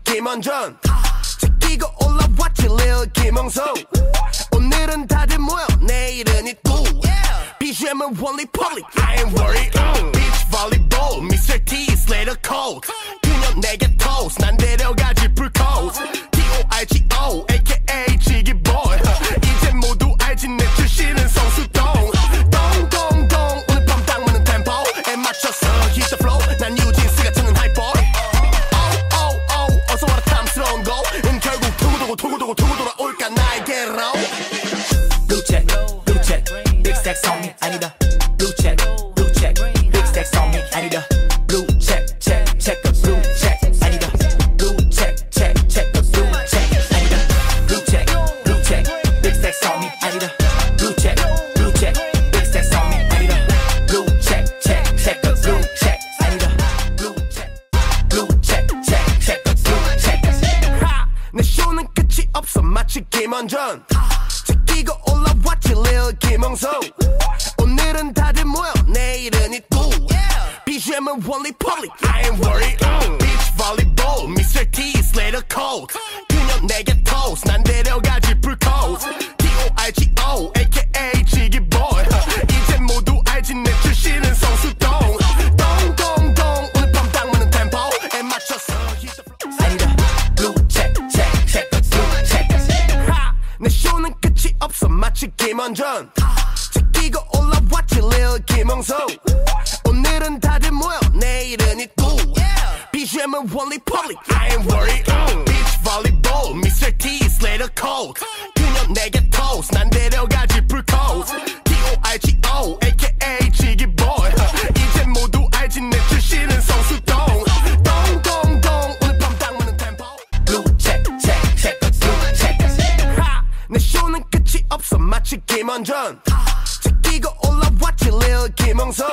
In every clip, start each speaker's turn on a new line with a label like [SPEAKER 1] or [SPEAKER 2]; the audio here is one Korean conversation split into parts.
[SPEAKER 1] 김원전 제끼고 올라왔지 Lil 김홍성 오늘은 다들 모여 내일은 이또 BGM은 원리 public I ain't worried Beach volleyball Mr. T Slater Cold 그녀 내게 toast 난 데려가지 풀코스 TOIGO aka 지기보y 이제 모두 알지 내 출신은 성수동 동동동 오늘 밤 딱 맞는 템포에 맞춰서 hit the flow 난 유진스가 찾는 하이보이 어서 와라 탐스러운 거은 결국 두고 돌아올까 나에게로
[SPEAKER 2] Blue check, big stacks on me, I need a blue check, big stacks on me, I need a blue check, check the blue check, I need a blue check the blue check, I need a blue check, big stacks on me, I need a blue check, big stacks on me, I need a blue check the blue check, I need a blue check the blue check.
[SPEAKER 1] 내 쇼는 끝이 없어 마치 김원전 제끼고 올라왔지 Lil 김홍성 오늘은 다들 모여 내일은 이또 BGM은 원리 public I ain't worried Beach volleyball Mr. T Slater Cold 그녀 내게 toast 난 데려가지 풀코스 TOIGO aka 지기보y 이제 모두 알지 내 출신은 성수동 동동동 오늘 밤 딱 맞는 템포에 맞춰서 hit the flow
[SPEAKER 2] I need a blue check the blue check.
[SPEAKER 1] 내 쇼는 끝이 없어 마치 김원전 제끼고 올라왔지 Lil 김홍성 오늘은 다들 모여 내일은 이또 BGM은 원리 public I ain't worried Beach volleyball Mr. T Slater Cold 그녀 내게 toast 난 데려가지 풀코스 TOIGO aka 지기보y 이제 모두 알지 내 출신은 성수동 동동동 오늘 밤 딱 맞는 템포
[SPEAKER 2] Blue check the blue check.
[SPEAKER 1] 내 쇼는 끝이 없어 마치 김원전 제끼고 올라왔지 Lil 김홍성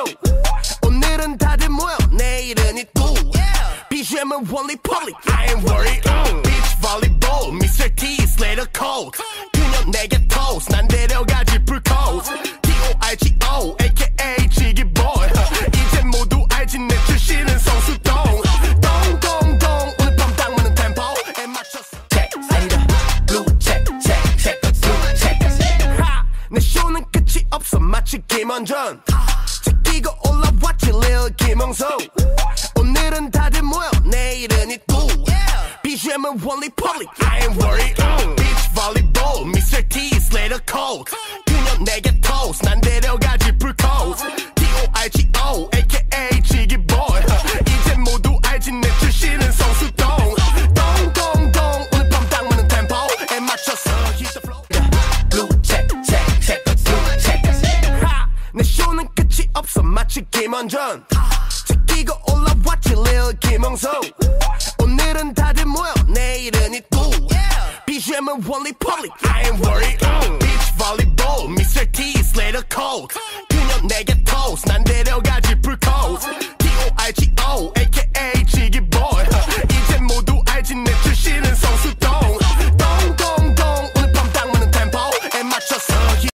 [SPEAKER 1] 오늘은 다들 모여 내일은 이또 BGM은 원리 public I ain't worried Beach volleyball Mr. T Slater Cold 그녀 내게 toast 난 데려가지 풀코스 TOIGO aka 지기보y 이제 모두 알지 내 출신은 성수동 동동동 오늘 밤 딱 맞는 템포에 맞춰서
[SPEAKER 2] I need a blue check the blue check.
[SPEAKER 1] 내 쇼는 끝이 없어 마치 김원전 제끼고 올라왔지 Lil 김홍성 오늘은 다들 모여 내일은 이또 BGM은 원리 public I ain't worried Beach volleyball Mr. T Slater Cold 그녀 내게 toast 난 데려가지 풀코스 TOIGO aka 지기보y 이제 모두 알지 내 출신은 성수동 동동동 오늘 밤 딱 맞는 템포에 맞춰서 hit the flow
[SPEAKER 2] Blue check the blue check.
[SPEAKER 1] 내 쇼는 끝이 없어 마치 김원전 제끼고 올라왔지 Lil 김홍성 오늘은 다들 모여 내일은 이또 BGM은 원리 public I ain't worried Beach volleyball Mr. T Slater Cold 그녀 내게 toast 난 데려가지 풀코스 TOIGO aka